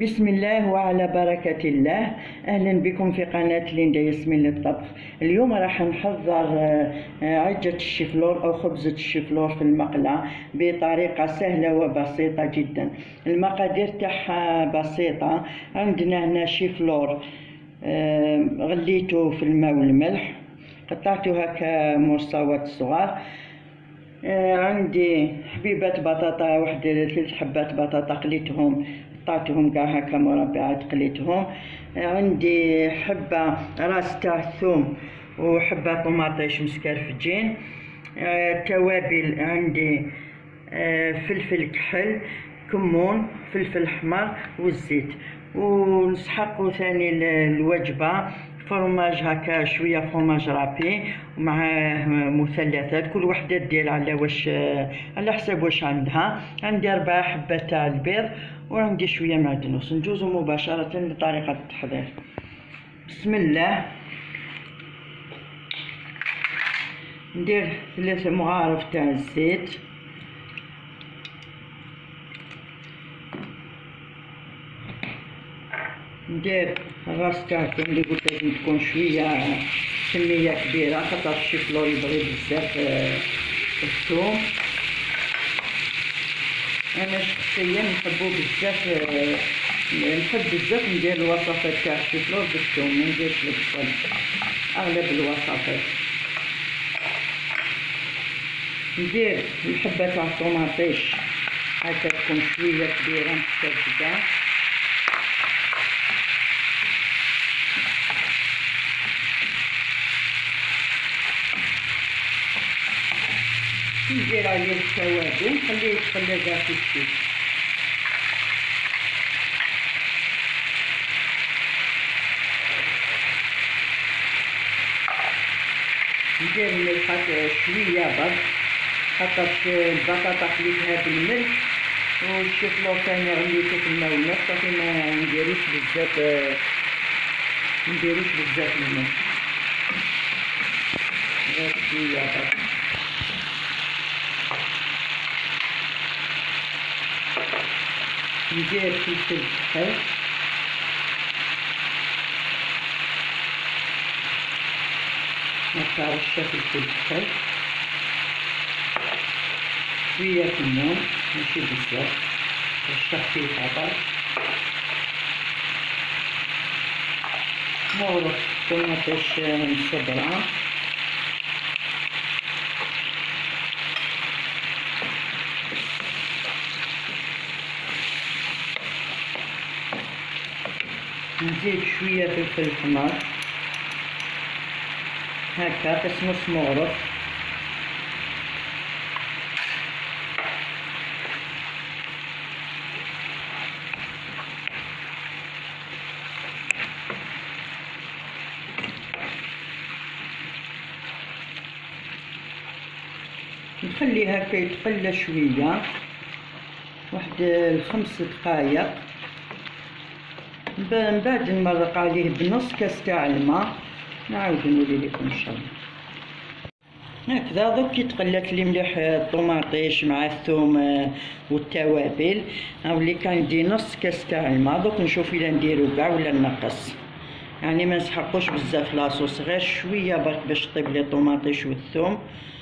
بسم الله وعلى بركة الله. أهلا بكم في قناة ليندا ياسمين للطبخ. اليوم راح نحضر عجة الشيفلور أو خبزة الشيفلور في المقلاة بطريقة سهلة وبسيطة جدا. المقادير تاعها بسيطة. عندنا هنا شيفلور غليته في الماء والملح، قطعته هكا مرصوات صغار. عندي حبيبات بطاطا، واحد 3 حبات بطاطا قليتهم، قطعتهم كاع هكا مربعات قليتهم. عندي حبة راس تاع ثوم وحبة طماطيش مسكرفجين. توابل عندي فلفل كحل، كمون، فلفل احمر والزيت. ونسحقوا ثاني الوجبة فرماج هكا، شويه فرماج رابي مع مثلثات، كل وحده دير على حساب واش عندها. عندي 4 حبات تاع البيض وعندي شويه معدنوس. ندوزو مباشره لطريقه التحضير. بسم الله. ندير 3 مغارف تاع الزيت، ندير الراس تاع الثوم اللي قلت لازم تكون شويه كميه كبيره خاطر الشيفلور يبغي بزاف الثوم. انا شخصيا نحبو بزاف، نحب بزاف ندير الوصفات تاع الشيفلور بالثوم، ما نديرش البصل اغلب الوصفات. ندير الحبه تاع الطوماطيش هكا تكون شويه كبيره متسبكه. ندير عليه التوابل، نخليه يتخلى كاع في الزيت. ندير الملح شويه برك خاطرش البطاطا خليتها بالملح والشيفلور ثاني غليته في الماء والملح، صافي ما نديروش بزاف الملح، غير شويه برك. ندير فلفل كحل، هكا رشة فلفل كحل، شوية كمون ماشي بزاف، رشة خفيفة برك، مغرف طماطيش مصبرة، نزيد شوية فلفل حمر هكا قسموس مغرف. نخليه هكا يتقلى شوية، واحد 5 دقايق. من بعد نمرق عليه بنص كاس تاع الماء، نعاود نولي لكم ان شاء الله. هكذا دوك كي تقلات لي مليح الطوماطيش مع الثوم والتوابل، نولي كندي نص كاس تاع الماء. دوك نشوف الا نديرو كاع ولا نقص، يعني ما نسحقوش بزاف لاصوص، غير شويه برك باش طيب لي الطوماطيش والثوم.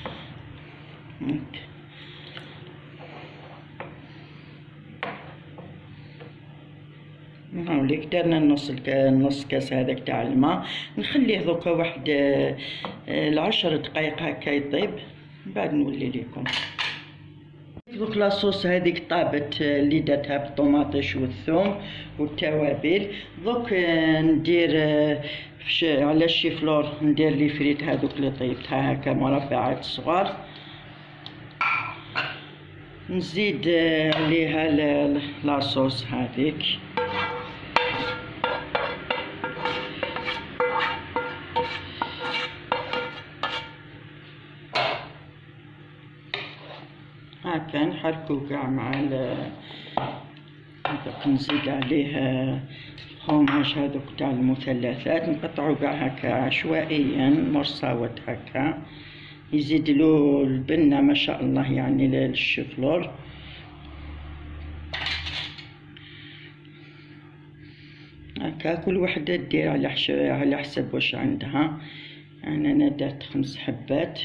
هاوليك درنا نص كاس هذاك تاع الماء، نخليه دوكا واحد 10 دقائق هكا يطيب، من بعد نولي لكم. دوك لاصوص هذيك طابت اللي درتها بالطوماطيش والثوم والتوابل. دوك ندير على الشيفلور ندير لي فريت هذوك اللي طيبتها هكا مربعات صغار، نزيد عليها لاصوص هذيك، هكا نحركو كاع مع هذوك. نزيد عليه فرماج هذوك تاع المثلثات، نقطعو كاع هكا عشوائيا مرصوات هكا، يزيدلو البنة ما شاء الله يعني للشيفلور. هكا كل وحدة دير على حسب واش عندها. يعني أنا درت 5 حبات.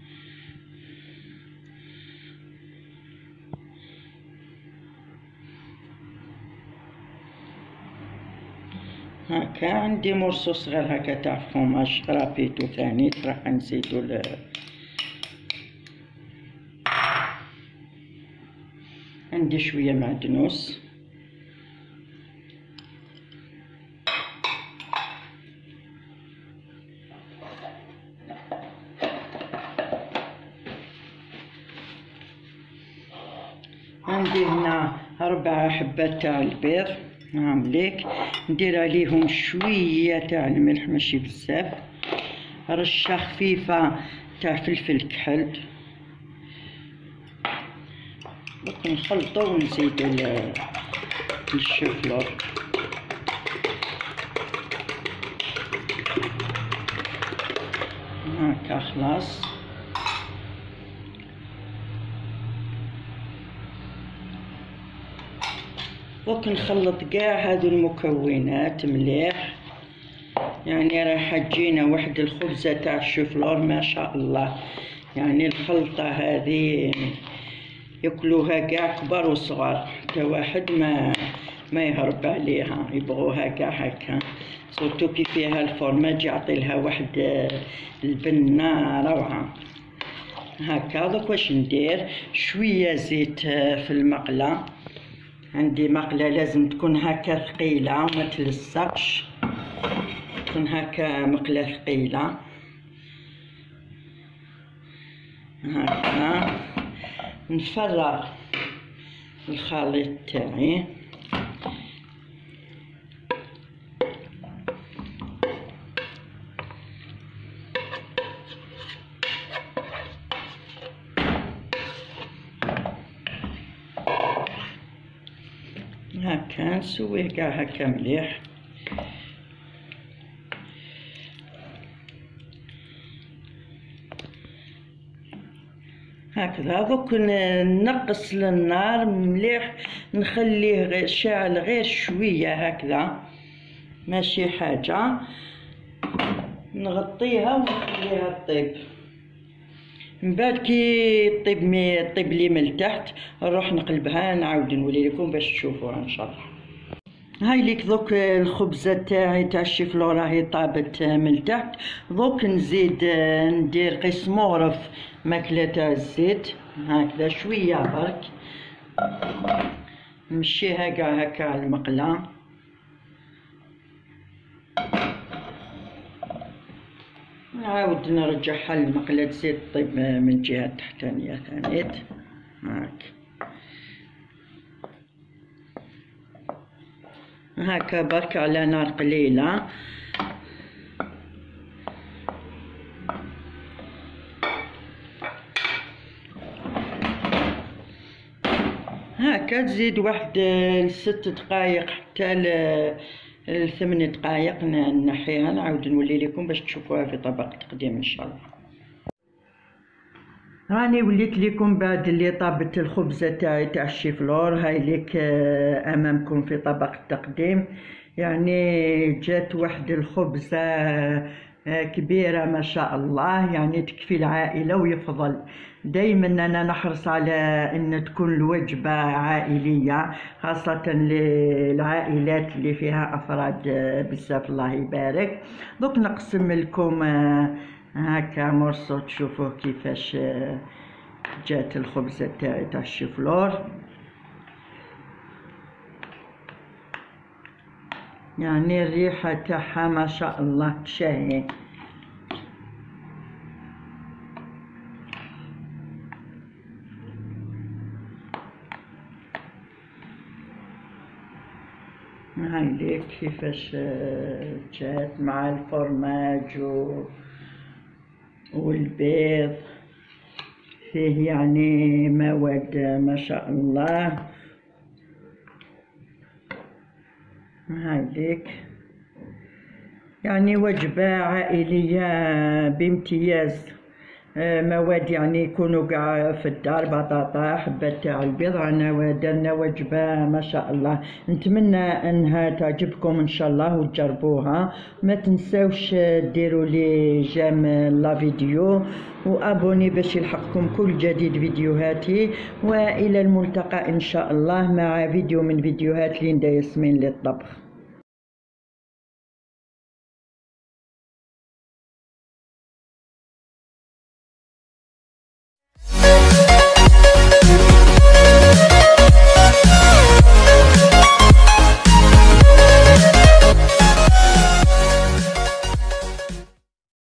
هكا عندي مرصو صغير هكا تاع فوماج رابيتو ثاني راح نزيدو عندي شوية معدنوس. عندي هنا 4 حبات تاع البيض هامليك، ندير عليهم شوية تاع الملح ماشي بزاف، رشة خفيفة تاع فلفل كحل، دوك نخلطو ونزيدو الشوفلور. هاكا خلاص. دوك نخلط قاع هذو المكونات مليح، يعني راح تجينا واحد الخبزة تاع الشوفلور ما شاء الله. يعني الخلطة هذه ياكلوها قاع كبار وصغار، حتى واحد ما يهرب عليها، يبغوها قاع هكا، سورتو كي فيها الفورماج يعطي لها واحد البنة روعة. هكا دوك واش ندير، شوية زيت في المقلة. عندي مقلة لازم تكون هكا ثقيلة وما تلصقش، تكون هكا مقلة ثقيلة. هكا نفرغ الخليط تاعي. هكا نسويه قاع هكا مليح. هكذا دوك نقص للنار مليح، نخليه غير شاعل غير شوية هكذا ماشي حاجة، نغطيها ونخليها تطيب. من بعد كي طيب لي من التحت نروح نقلبها، نعاود نولي لكم باش تشوفوها ان شاء الله. هاي ليك دوك الخبزة تاعي تاع الشيفلور راهي طابت من التحت. دوك نزيد ندير قيس مغرف ماكلة تاع الزيت هكذا شوية برك، نمشيها قاع هكا على المقلة. نعاود نرجعها للمقلة تزيد طيب من الجهة التحتانية ثانيت هكا برك على نار قليلة. هكا تزيد واحد 6 دقايق حتى 8 دقايق، نحيها نعاود نولي لكم باش تشوفوها في طبق تقديم ان شاء الله. راني وليت لكم بعد اللي طابت الخبزة تاعي تاع الشيفلور. هاي ليك امامكم في طبق التقديم. يعني جات واحد الخبزة كبيرة ما شاء الله، يعني تكفي العائلة. ويفضل دايما أنا نحرص على أن تكون الوجبة عائلية، خاصة للعائلات اللي فيها أفراد بزاف الله يبارك. دوك نقسم لكم هكا مرصو تشوفوه كيفاش جات الخبزة تاعي تاع الشيفلور. يعني الريحة تاعها ما شاء الله تشهي. هاي ليك كيفاش جات مع الفرماج والبيض، فيه يعني مواد ما شاء الله. هاي ليك يعني وجبة عائلية بامتياز مواد يعني يكونوا كاع في الدار، بطاطا، حبات تاع البيض. رانا درنا وجبه ما شاء الله، نتمنى انها تعجبكم ان شاء الله وتجربوها. ما تنساوش ديروا لي جيم لا فيديو وابوني باش يلحقكم كل جديد فيديوهاتي. والى الملتقى ان شاء الله مع فيديو من فيديوهات ليندا ياسمين للطبخ.